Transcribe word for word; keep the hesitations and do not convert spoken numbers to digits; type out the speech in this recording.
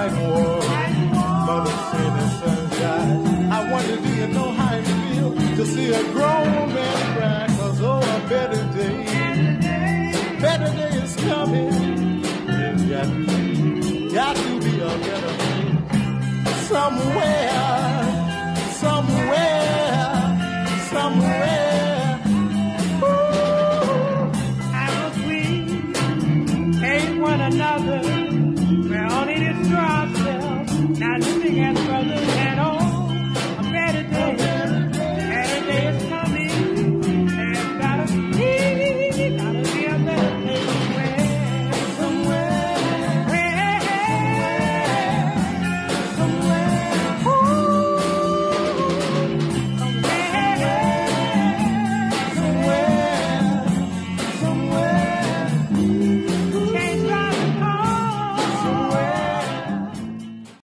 like war. Mother said the sunshine. I wonder, do you know how it feels to see a grown man cry? Cause oh, a better day, a better day is coming. There's got to be, got to be a better day somewhere.